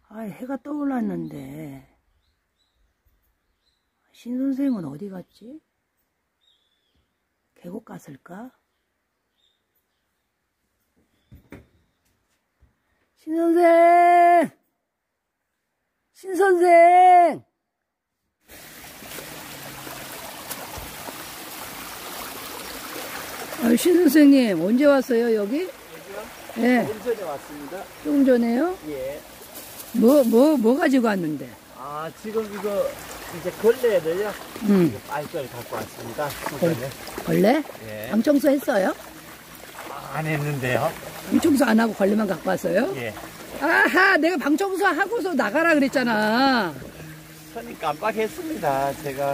아, 해가 떠올랐는데 신 선생은 어디 갔지? 계곡 갔을까? 신 선생! 신 선생! 신 선생님 언제 왔어요 여기? 여기요? 예. 조금 전에 왔습니다. 조금 전에요? 예. 뭐 가지고 왔는데? 아, 지금 이거 이제 걸레를요. 이거 빨걸 갖고 왔습니다. 걸레? 예. 방 청소 했어요? 안 했는데요. 방 청소 안 하고 걸레만 갖고 왔어요? 예. 아하, 내가 방 청소 하고서 나가라 그랬잖아. 손이 깜빡했습니다. 제가.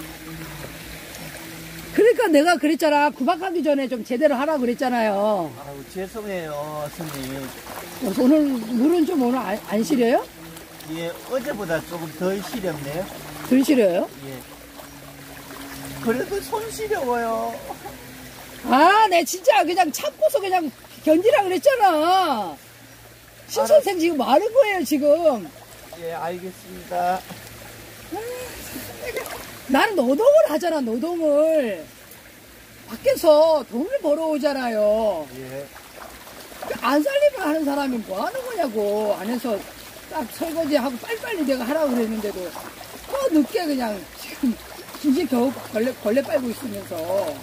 그러니까 내가 그랬잖아. 구박하기 전에 좀 제대로 하라 그랬잖아요. 아유, 죄송해요, 스님. 오늘 물은 좀 오늘 안 시려요? 예, 어제보다 조금 덜 시렵네요. 덜 시려요? 예. 그래도 손 시려워요. 아, 내 진짜 그냥 참고서 그냥 견디라 그랬잖아. 신 선생 지금 뭐 하는 거예요, 지금? 예, 알겠습니다. 나는 노동을 하잖아, 노동을. 밖에서 돈을 벌어오잖아요. 예. 안 살림을 하는 사람이 뭐 하는 거냐고. 안에서 딱 설거지하고 빨리빨리 내가 하라고 그랬는데도 또 늦게 그냥 지금 이제 겨우 걸레 빨고 있으면서.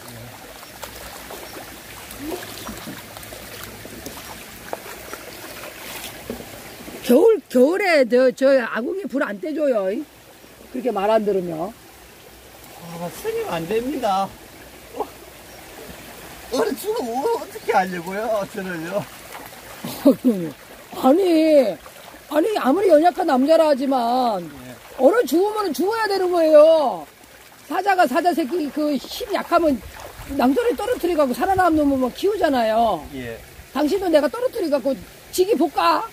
겨울에 저 아궁이 불 안 떼줘요. 그렇게 말 안 들으면. 아, 스님 안 됩니다. 어느 죽으면 어떻게 하려고요, 저는요? 아니, 아무리 연약한 남자라 하지만, 예. 어느 죽으면 죽어야 되는 거예요. 사자 새끼 힘 약하면 낭떠러지 떨어뜨려갖고 살아남는 놈은 키우잖아요. 예. 당신도 내가 떨어뜨려갖고 지기 볼까?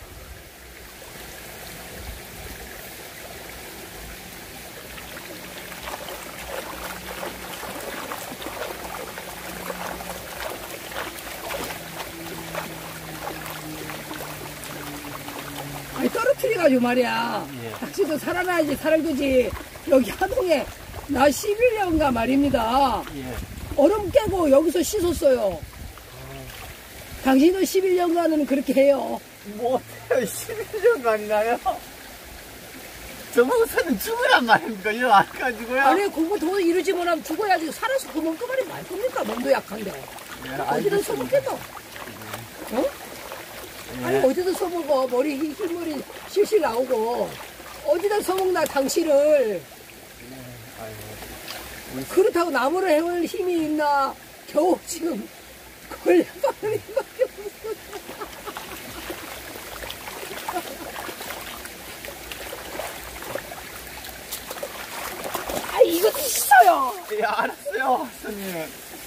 아니, 떨어뜨려가지고 말이야. 예. 당신도 살아나야지, 살아야지. 여기 하동에 나 11년가 말입니다. 예. 얼음 깨고 여기서 씻었어요. 당신도 11년간은 그렇게 해요. 못해요. 11년간이나요? 저보고서는 죽으란 말입니까? 이거 안 가지고요. 아니, 공부 더 이루지 못하면 죽어야지. 살아서 그만 그만이 말 겁니까? 몸도 약한데. 예, 어디든 써먹겠노? 어? 예. 아니, 어디든 써먹어. 흰머리 실실 나오고. 어디든 써먹나, 당신을. 그렇다고 나무를 해올 힘이 있나? 겨우 지금 걸레바늘 힘밖에 없어. 아, 이것도 있어요. 예, 알았어요, 스님.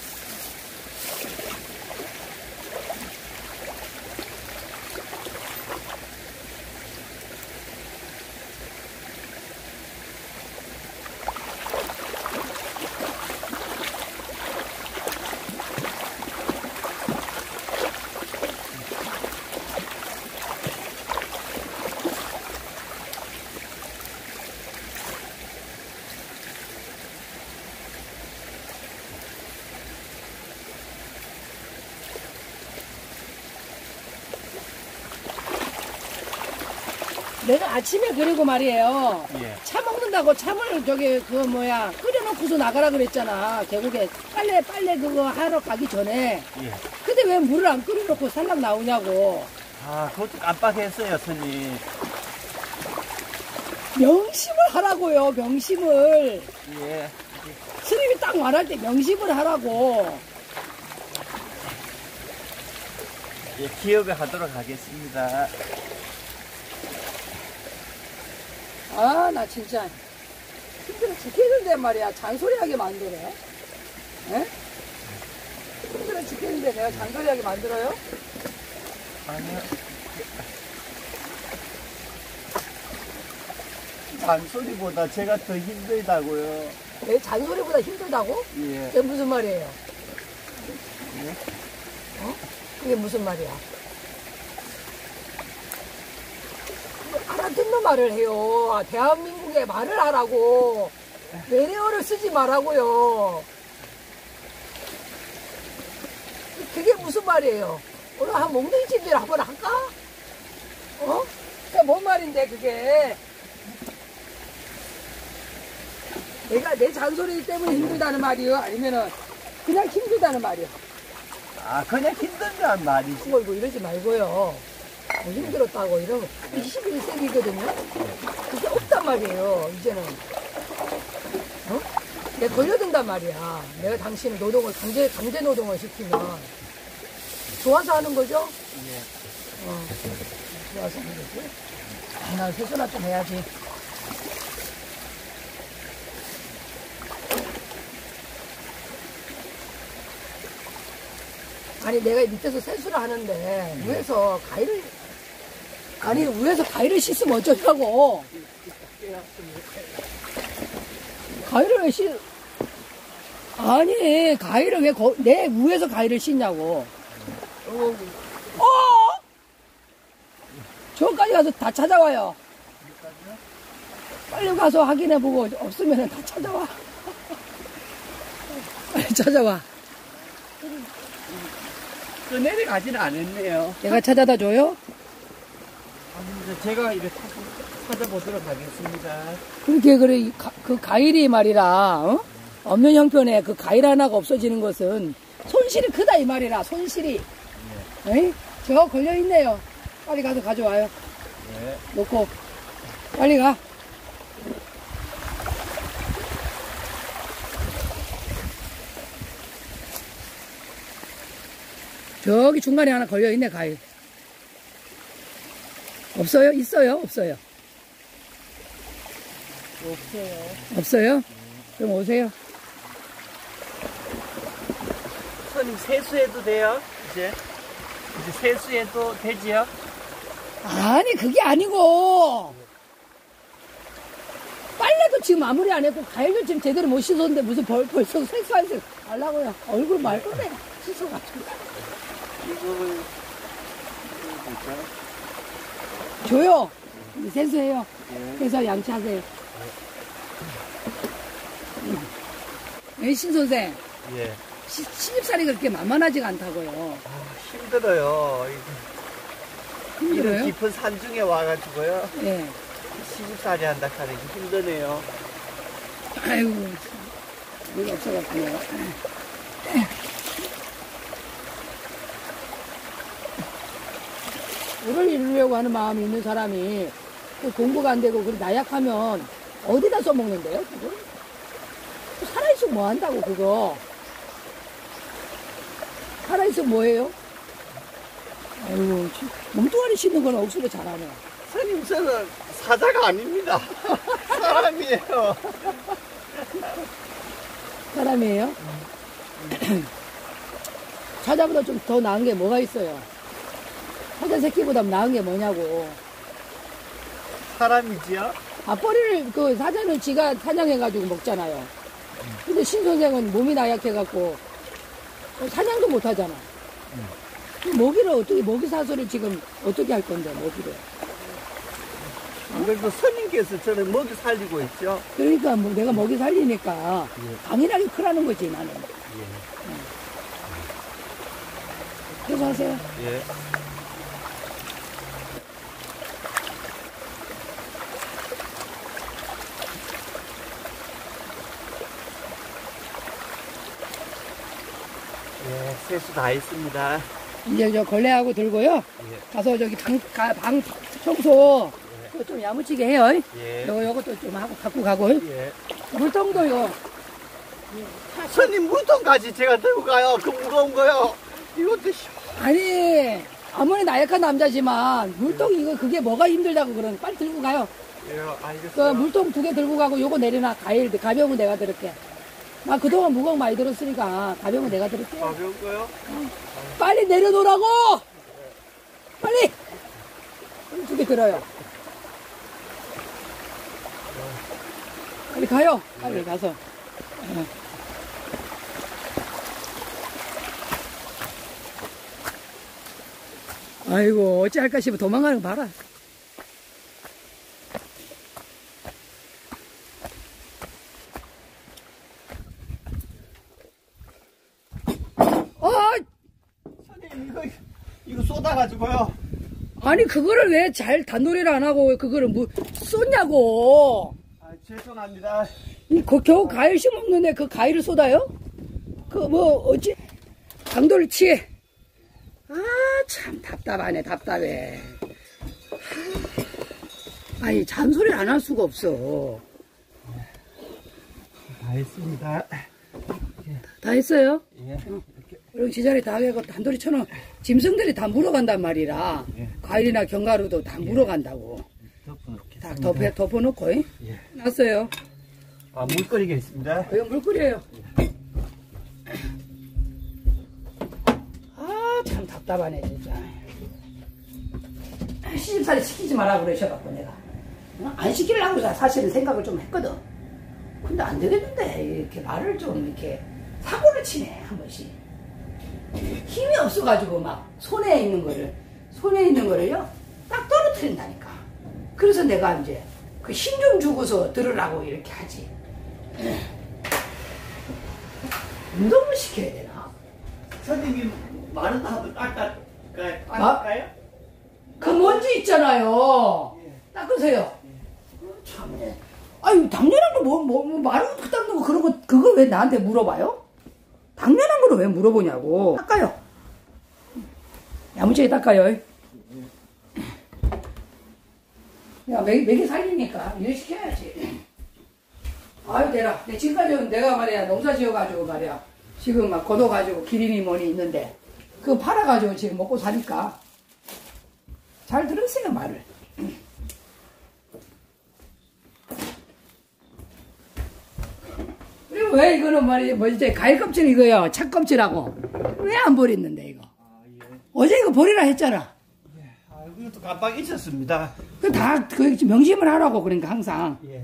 내가 아침에 그리고 말이에요. 예. 차 먹는다고 참을 끓여놓고서 나가라 그랬잖아. 계곡에 빨래 그거 하러 가기 전에. 예. 근데 왜 물을 안 끓여놓고 살랑 나오냐고. 아, 그것도 깜빡했어요, 스님. 명심을 하라고요, 명심을. 예. 스님이 딱 말할 때 명심을 하라고. 예, 기억을 하도록 하겠습니다. 아, 나 진짜 힘들어 죽겠는데 말이야. 잔소리하게 만드네. 에? 힘들어 죽겠는데 내가 잔소리하게 만들어요? 아니요. 잔소리보다 제가 더 힘들다고요. 왜 잔소리보다 힘들다고? 예. 그게 무슨 말이에요? 예? 어? 그게 무슨 말이야? 영어로 말을 해요. 대한민국에 말을 하라고. 외래어를 쓰지 말라고요. 그게 무슨 말이에요? 오늘 한 몽둥이찜질 한번 할까? 어? 그게 뭔 말인데 그게? 내가 내 잔소리 때문에 힘들다는 말이요? 아니면은 그냥 힘들다는 말이요? 아, 그냥 힘든다는 말이지. 어이구 이러지 말고요. 힘들었다고 이러고 21세기거든요. 그게 없단 말이에요. 이제는. 어? 내가 걸려든단 말이야. 내가 당신을 노동을 강제 노동을 시키면 좋아서 하는 거죠? 예. 좋아서 하는 거지. 아, 난 세수나 좀 해야지. 아니 내가 밑에서 세수를 하는데 위에서 가위를 씻으면 어쩌냐고. 가위를 왜 아니 가위를 왜 내 위에서 가위를 씻냐고. 저까지 가서 다 찾아와요. 빨리 가서 확인해보고 없으면 다 찾아와. 빨리 찾아와. 내려가지는 않았네요. 내가 찾아다 줘요? 아니, 제가 이렇게 찾아보도록 하겠습니다. 그렇게 그래 그 가일이 말이라 어? 없는 형편에 그 가일 하나가 없어지는 것은 손실이 크다 이 말이라 손실이. 네. 저 걸려있네요. 빨리 가서 가져와요. 네. 놓고 빨리 가. 저기 중간에 하나 걸려있네 가일. 없어요? 있어요? 없어요? 없어요. 없어요? 그럼 오세요. 손님 세수해도 돼요? 이제 세수해도 되지요? 아니 그게 아니고 빨래도 지금 마무리 안 했고 가일도 지금 제대로 못 씻었는데 무슨 벌써 세수하지 말라고요. 얼굴 말 건데 씻어가지고. 이거를 줘요. 세수해요. 예. 그래서 양치하세요. 신 선생, 예. 시집살이 그렇게 만만하지가 않다고요. 힘들어요. 힘들어요? 이런 깊은 산중에 와가지고요. 예. 시집살이 한다 하는 게 힘드네요. 아이고, 여기 없어갖고요. 물을 이루려고 하는 마음이 있는 사람이 또 공부가 안 되고 그리 나약하면 어디다 써먹는데요, 그거? 살아있으면 뭐 한다고, 그거? 살아있으면 뭐해요? 아이고, 몸뚱아리 씻는 건 억수로 잘하네. 선생님, 저는 사자가 아닙니다. 사람이에요. 사람이에요? 사자보다 좀 더 나은 게 뭐가 있어요? 사자 새끼보다 나은 게 뭐냐고. 사람이지요? 밥벌이를, 사자는 지가 사냥해가지고 먹잖아요. 근데 신 선생은 몸이 나약해갖고, 사냥도 못 하잖아. 먹이 사슬을 지금 어떻게 할 건데, 먹이를. 그래도 스님께서 저를 먹이 살리고 있죠. 그러니까 뭐 내가 먹이 살리니까 예. 강인하게 크라는 거지, 나는. 예. 그래서 하세요. 예. 예, 세수 다 했습니다. 이제 저 걸레하고 들고요. 예. 가서 저기 방 청소 그거 좀 야무지게 해요. 예. 요것도 좀 하고 갖고 가고. 예. 물통도 이거. 손님 물통까지 제가 들고 가요. 그 무거운 거요. 이것도 아니 아무리 나약한 남자지만 물통 이거 그게 뭐가 힘들다고 그러는 빨리 들고 가요. 예, 그 알겠어요. 물통 2개 들고 가고 요거 내려놔. 가벼운 거 내가 들을게. 나 그동안 무거운 거 많이 들었으니까 가벼운 거 내가 들을게. 가벼운 거요? 빨리 내려놓으라고! 빨리! 2개 들어요. 빨리 가요. 빨리 가서. 아이고 어찌할까 싶어 도망가는 거 봐라. 꽂아가지고요. 아니 그거를 왜 잘 단도리를 안 하고 그거를 뭐 쏟냐고. 아, 죄송합니다. 겨우 가위 심었는데 그 가위를 쏟아요? 그 뭐 어찌 강도를 치해. 아 참 답답하네 답답해. 아니 잔소리를 안 할 수가 없어. 다 했습니다. 다 했어요? 예. 그리고 제자리 다 하고 단도리 쳐놓은 짐승들이 다 물어간단 말이라. 예. 과일이나 견과류도 다 물어간다고. 다 덮어놓겠습니다. 덮어놓고 예. 났어요. 아, 물 끓이겠습니다. 이거 물 끓여요. 아 참 답답하네 진짜. 시집살이 시키지 마라 그러셔갖고 내가 안 시키려고 사실은 생각을 좀 했거든. 근데 안 되겠는데 이렇게 말을 좀 이렇게 사고를 치네 한 번씩. 힘이 없어가지고 막 손에 있는 거를요 딱 떨어뜨린다니까. 그래서 내가 이제 그 힘 좀 주고서 들으라고 이렇게 하지. 운동을 시켜야 되나? 선생님, 말은 하도 깎을까요? 그 먼지 있잖아요. 닦으세요. 참네. 아유 당연한 거 뭐 말을 탁 닦는 거 그런 거 그거 왜 나한테 물어봐요? 당연한 거를 왜 물어보냐고. 닦아요. 야무지게 닦아요. 야 맥이 살리니까 일 시켜야지. 아유 대라. 지금까지 내가 말이야 농사 지어가지고 말이야 지금 막 걷어가지고 기린이 뭐니 있는데 그거 팔아가지고 지금 먹고 사니까 잘 들으세요 말을. 그리고 왜 이거는 말이야 뭐 이제 과일 껍질 이거요 착껍질하고 왜 안 버렸는데 이거. 아, 예. 어제 이거 버리라 했잖아. 아, 이것도 깜빡 잊었습니다. 그 다 그 명심을 하라고 그러니까 항상. 예.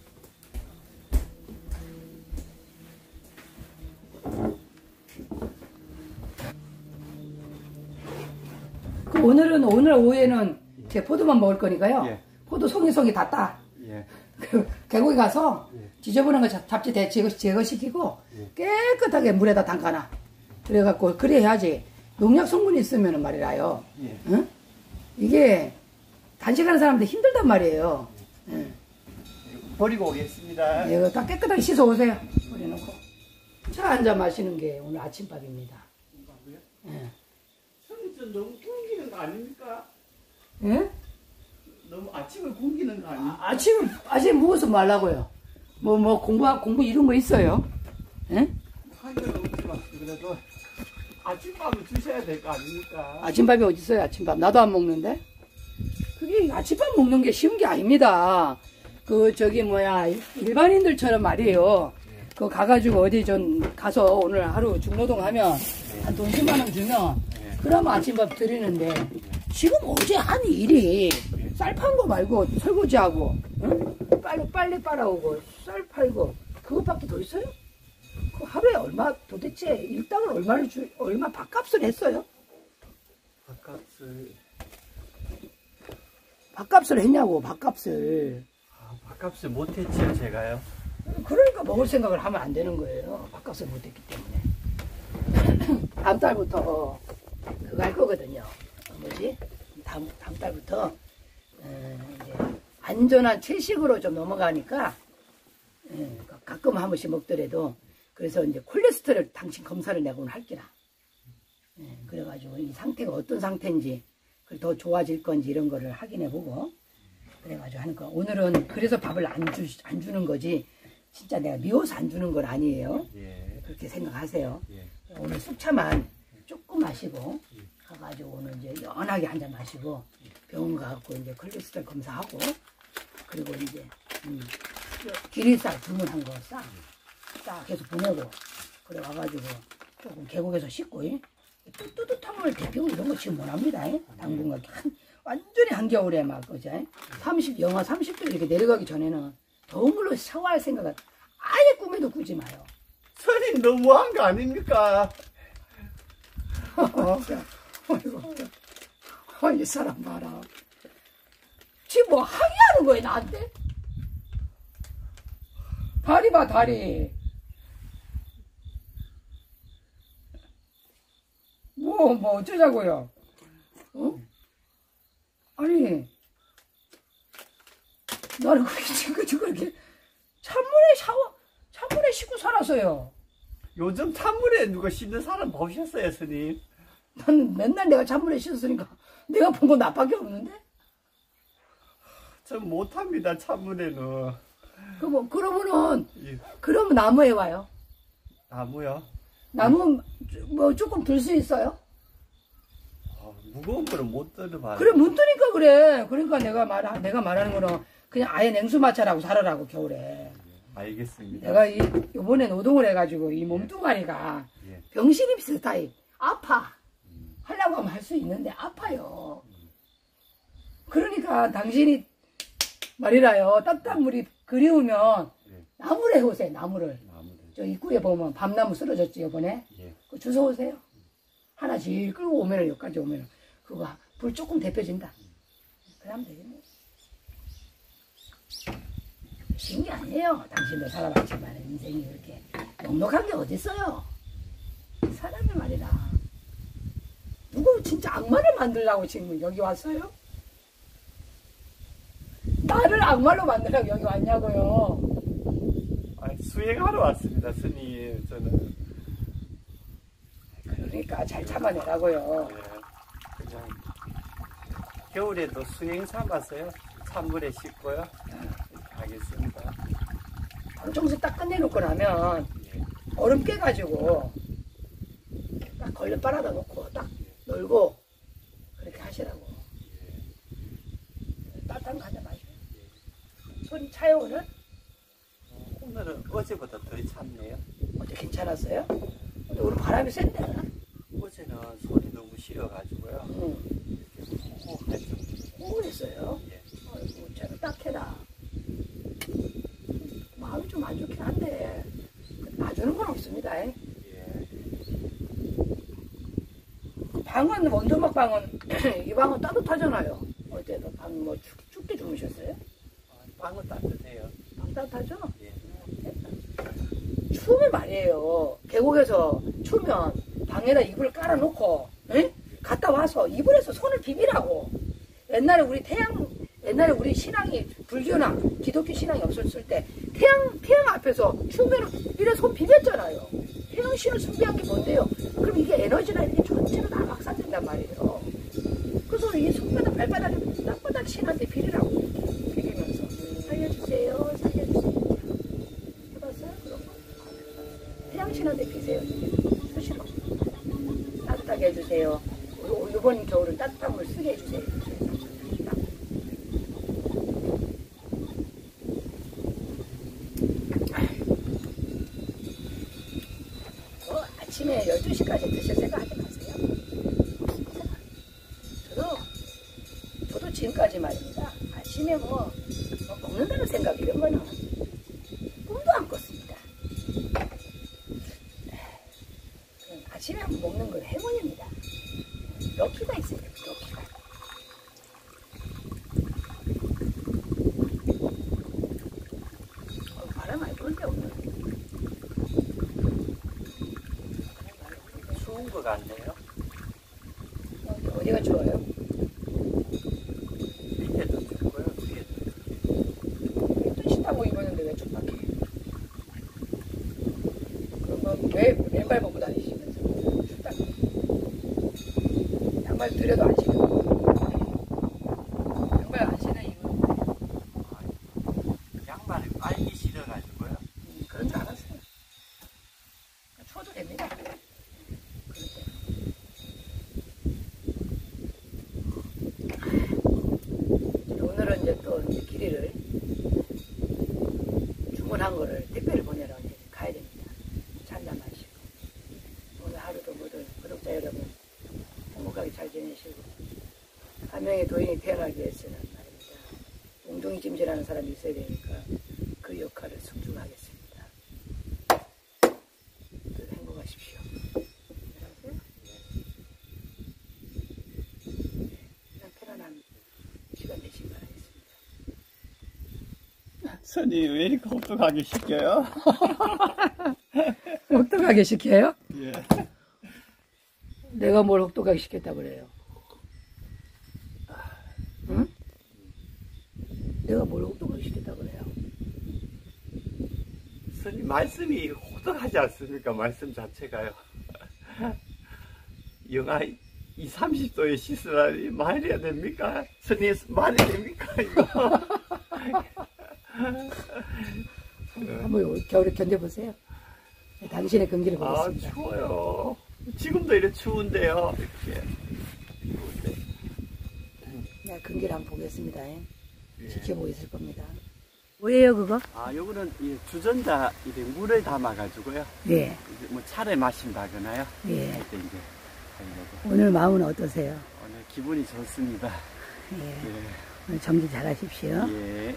오늘 오후에는 제 포도만 먹을 거니까요. 예. 포도 송이 다 따. 예. 그 계곡에 가서 예. 지저분한 거 잡지 제거시키고 예. 깨끗하게 물에다 담가놔. 그래갖고 그래야지 농약 성분이 있으면 말이라요. 예. 응? 이게 단식하는 사람들 힘들단 말이에요. 응. 버리고 오겠습니다. 이거 다 깨끗하게 씻어 오세요. 버려놓고 차 한 잔 마시는 게 오늘 아침밥입니다. 예. 선생님, 저 너무 굶기는 거 아닙니까? 예? 너무 아침을 굶기는 거 아닙니까? 아침 먹어서 말라고요. 공부 이런 거 있어요? 예? 한결 없지 마. 그래도 아침밥을 주셔야 될 거 아닙니까? 아침밥이 어디 있어요? 아침밥 나도 안 먹는데. 그게 아침밥 먹는 게 쉬운 게 아닙니다. 그 일반인들처럼 말이에요. 그 가가지고 어디 좀 가서 오늘 하루 중노동하면 한 돈 10만 원 주면 그러면 아침밥 드리는데 지금 어제 한 일이 쌀 판 거 말고 설거지하고 응? 빨리 빨아오고 쌀 팔고 그것밖에 더 있어요? 그 하루에 얼마 도대체 일당을 얼마 밥값을 했어요? 밥값을 했냐고 밥값을. 아, 밥값을 못했지요, 제가요. 그러니까 먹을 생각을 하면 안 되는 거예요. 밥값을 못했기 때문에. 다음 달부터 그거 할 거거든요. 뭐지? 다음 달부터 이제 안전한 채식으로 좀 넘어가니까 가끔 한 번씩 먹더라도 그래서 이제 콜레스테롤 당신 검사를 내가 오늘 할게라. 그래가지고 이 상태가 어떤 상태인지 더 좋아질 건지 이런 거를 확인해보고 그래가지고 하는 거. 오늘은 그래서 밥을 안 주는 거지. 진짜 내가 미워서 안 주는 건 아니에요. 예. 그렇게 생각하세요. 예. 오늘 숙차만 조금 마시고 가가지고 오늘 이제 연하게 한 잔 마시고 병원 가갖고 이제 콜레스테롤 검사하고 그리고 이제 기린쌀 주문한 거 싹 해서 보내고 그래 와가지고 조금 계곡에서 씻고 뜨뜻함을 데피고 이런 거 지금 못합니다. 당분간 완전히 한겨울에 막 그죠? 영하 30도 이렇게 내려가기 전에는 더운 걸로 샤워할 생각은 아예 꿈에도 꾸지 마요. 선생님 너무한 거 아닙니까? 이 사람 봐라. 지금 뭐 항의하는 거야 나한테? 다리 봐 다리. 뭐 어쩌자고요? 어? 아니, 나는 그렇게 찬물에 씻고 살았어요. 요즘 찬물에 누가 씻는 사람 보셨어요, 스님? 난 맨날 내가 찬물에 씻었으니까 내가 본 건 나밖에 없는데? 전 못합니다, 찬물에는. 그러면은, 예. 그러면 나무에 와요. 나무요? 나무, 뭐 조금 들 수 있어요? 무거운 거는 못 들어봐요. 그래, 못 드니까 그래. 그러니까 내가 말하는 거는 그냥 아예 냉수마찰하고 살아라고, 겨울에. 알겠습니다. 내가 요번에 노동을 해가지고 이 몸뚱아리가 예. 병신이 비슷하이 아파. 하려고 하면 할 수 있는데 아파요. 그러니까 당신이 말이라요. 따뜻한 물이 그리우면 예. 나무를 해오세요. 나무를. 나무를. 저 입구에 보면 밤나무 쓰러졌지 요번에. 예. 그거 주워오세요. 하나 질 끌고 오면은 여기까지 오면은 그거 불 조금 데펴진다. 그러면 되겠네. 쉬운 게 아니에요. 당신도 살아봤지만 인생이 그렇게 넉넉한 게 어딨어요. 사람이 말이다. 누구 진짜 악마를 만들려고 지금 여기 왔어요? 나를 악마로 만들려고 여기 왔냐고요. 수행하러 왔습니다, 스님. 저는. 그러니까 잘 참아내라고요. 예. 그냥 겨울에도 수행 삼아서요. 찬물에 씻고요. 이렇게 하겠습니다. 방청소 딱 끝내놓고 나면 예. 얼음 깨가지고 딱 걸레 빨아다 놓고 딱 놀고 그렇게 하시라고. 따뜻한 거 한잔 마셔요. 손이 차요 오늘? 오늘은 어제보다 더 찼네요. 어제 괜찮았어요? 근데 오늘 바람이 센데? 어제는 손이 너무 시려가지고요. 응. 호흡할 정도로. 우울했어요. 예. 아이고, 제가 딱해라. 마음이 좀 안 좋긴 한데 놔주는 건 없습니다. 예. 방은 원두막 방은 이 방은 따뜻하잖아요. 어제도 방 뭐 춥게 주무셨어요? 방은 따뜻해요. 방 따뜻하죠? 예. 추우면 말이에요. 계곡에서 추우면 방에다 이불을 깔아놓고 에? 갔다 와서 이불에서 손을 비비라고. 옛날에 우리 신앙이 불교나 기독교 신앙이 없었을 때 태양 앞에서 추우면 이래 손 비볐잖아요. 태양 신을 숭배한 게 뭔데요? 그럼 이게 에너지나 이렇게 전체로 다 확산된단 말이에요. 그래서 이 손바닥 발바닥 땅바닥 신한테 비리라고 비비면서 살려주세요. 해봤어요? 그런 거? 태양 신한테 비세요. 수시로 따뜻하게 해주세요. 이번 겨울은 따뜻한 물 쓰게 해주세요. 아침에 12시까지 드실 생각 하지 마세요. 저도 지금까지 말입니다. 아침에 뭐 먹는다는 생각 이런 거는 꿈도 안 꿨습니다. 아침에 먹는 건 행운입니다. 럭키가 있어요. 럭키가. 바람 많이 부는데 오늘. 추운 것 같네요. 어디가 추워요? 밑에도 춥고요, 위에도. 또 신다고 입었는데 왜 춥다해? 그럼 왜 맨발 벗고 다니시면서 춥다고? 양말 들여도 안 신고. 양말 안 신는 이유는 양말을 빨기 싫어가지고요. 그런 줄 알았어요. 추워도 됩니다. 오늘은 이제 또 길이를 주문한 거를 택배를 보내러 이제 가야 됩니다. 잔잔 마시고 오늘 하루도 모두 구독자 여러분 행복하게 잘 지내시고 한 명의 도인이 태어나기 위해서는 말입니다. 웅둥이 찜질하는 사람이 있어야 되니까 그 역할을 숙중하겠습니다. 늘 행복하십시오. 안녕하세요. 그냥 편안한 시간 되시기 바라겠습니다. 스님, 왜 이렇게 혹독하게 시켜요? 혹독하게 시켜요? 예. 내가 뭘 혹독하게 시켰다고 그래요? 내가 뭘 혹독하게 시켰다 그래요? 스님 말씀이 혹독하지 않습니까? 말씀 자체가요. 영하 20, 30도에 씻으라니 말이 됩니까? 스님 말이 됩니까? 이거. 한번 겨울에 견뎌보세요. 당신의 금기를 보겠습니다. 아, 추워요. 지금도 이렇게 추운데요. 이렇게. 네, 금기를 한번 보겠습니다. 예. 지켜보고 있을 겁니다. 뭐예요, 그거? 아, 요거는 이 주전자 이제 물을 담아가지고요. 예. 이제 뭐 차를 마신다거나요. 예. 할 때 이제 하려고. 오늘 마음은 어떠세요? 오늘 기분이 좋습니다. 예. 예. 오늘 정리 잘 하십시오. 예.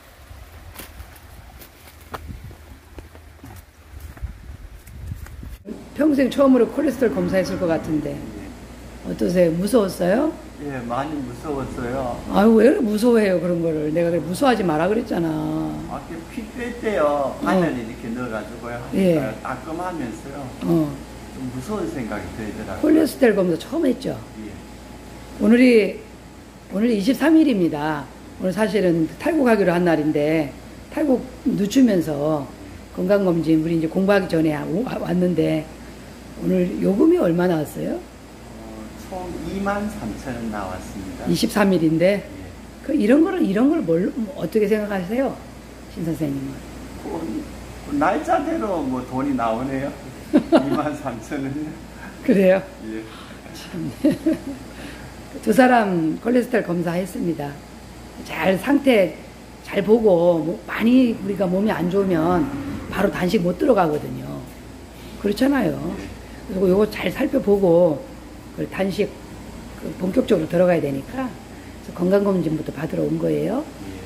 평생 처음으로 콜레스테롤 검사했을 것 같은데 어떠세요? 무서웠어요? 예, 많이 무서웠어요. 아유, 왜 이렇게 무서워해요, 그런 거를. 내가 그래, 무서워하지 마라 그랬잖아. 아, 피뺄 때요, 바늘 이렇게 넣어가지고요. 예. 따끔하면서요. 어. 좀 무서운 생각이 들더라고요. 콜레스테롤 검사 처음 했죠? 예. 오늘 23일입니다. 오늘 사실은 탈곡하기로 한 날인데, 탈곡 늦추면서 건강검진, 우리 이제 공부하기 전에 왔는데, 오늘 요금이 얼마 나왔어요? 총 23,000원 나왔습니다. 23일인데, 예. 이런 걸 뭘, 어떻게 생각하세요? 신 선생님은. 그 날짜대로 뭐 돈이 나오네요. 23,000원. 그래요? 예. 두 사람 콜레스테롤 검사했습니다. 상태 잘 보고, 많이 우리가 몸이 안 좋으면 바로 단식 못 들어가거든요. 그렇잖아요. 그리고 요거 잘 살펴보고, 단식 본격적으로 들어가야 되니까, 그래서 건강검진부터 받으러 온 거예요. 예.